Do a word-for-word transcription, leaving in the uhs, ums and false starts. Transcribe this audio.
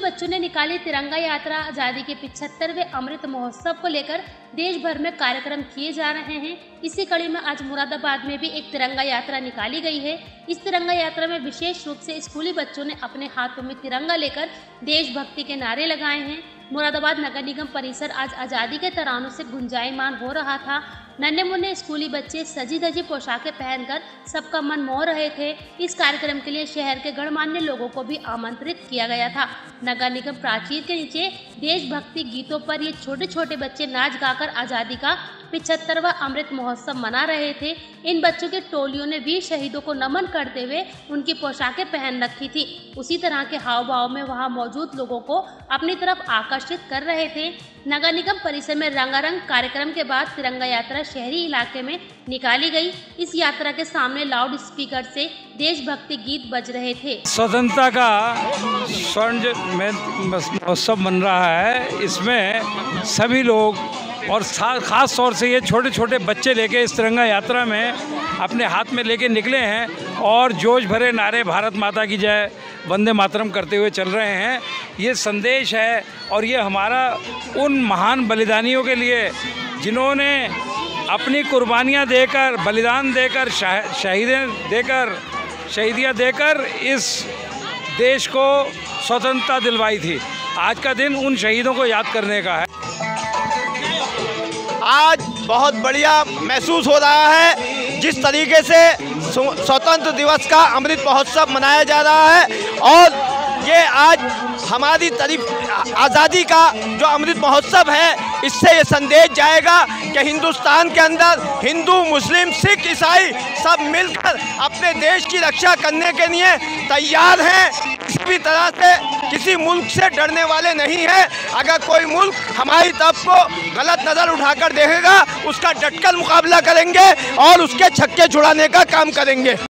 बच्चों ने निकाली तिरंगा यात्रा। आज़ादी के पिछहत्तरवें अमृत महोत्सव को लेकर देश भर में कार्यक्रम किए जा रहे हैं। इसी कड़ी में आज मुरादाबाद में भी एक तिरंगा यात्रा निकाली गई है। इस तिरंगा यात्रा में विशेष रूप से स्कूली बच्चों ने अपने हाथों में तिरंगा लेकर देशभक्ति के नारे लगाए हैं। मुरादाबाद नगर निगम परिसर आज आज़ादी के तरानों से गुंजायमान हो रहा था। नन्हे मुन्ने स्कूली बच्चे सजी धजी पोशाकें पहनकर सबका मन मोह रहे थे। इस कार्यक्रम के लिए शहर के गणमान्य लोगों को भी आमंत्रित किया गया था। नगर निगम प्राचीर के नीचे देशभक्ति गीतों पर ये छोटे छोटे बच्चे नाच गाकर आज़ादी का पिछहत्तरवां अमृत महोत्सव मना रहे थे। इन बच्चों की टोलियों ने वीर शहीदों को नमन करते हुए उनकी पोशाकें पहन रखी थी। उसी तरह के हाव भाव में वहां मौजूद लोगों को अपनी तरफ आकर्षित कर रहे थे। नगर निगम परिसर में रंगारंग कार्यक्रम के बाद तिरंगा यात्रा शहरी इलाके में निकाली गई। इस यात्रा के सामने लाउड स्पीकर से देशभक्ति गीत बज रहे थे। स्वतंत्रता का स्वर्ण महोत्सव बन रहा है। इसमें सभी लोग और ख़ास तौर से ये छोटे छोटे बच्चे लेके इस तिरंगा यात्रा में अपने हाथ में लेके निकले हैं और जोश भरे नारे भारत माता की जय, वंदे मातरम करते हुए चल रहे हैं। ये संदेश है और ये हमारा उन महान बलिदानियों के लिए जिन्होंने अपनी कुर्बानियाँ देकर, बलिदान देकर, शहीदें देकर, शहीदियाँ देकर इस देश को स्वतंत्रता दिलवाई थी। आज का दिन उन शहीदों को याद करने का है। आज बहुत बढ़िया महसूस हो रहा है जिस तरीके से स्वतंत्र दिवस का अमृत महोत्सव मनाया जा रहा है और ये आज हमारी तारीफ आज़ादी का जो अमृत महोत्सव है, इससे ये संदेश जाएगा कि हिंदुस्तान के अंदर हिंदू, मुस्लिम, सिख, ईसाई सब मिलकर अपने देश की रक्षा करने के लिए तैयार हैं। किसी भी तरह से किसी मुल्क से डरने वाले नहीं हैं। अगर कोई मुल्क हमारी तरफ को गलत नज़र उठाकर देखेगा, उसका डटकर मुकाबला करेंगे और उसके छक्के छुड़ाने का काम करेंगे।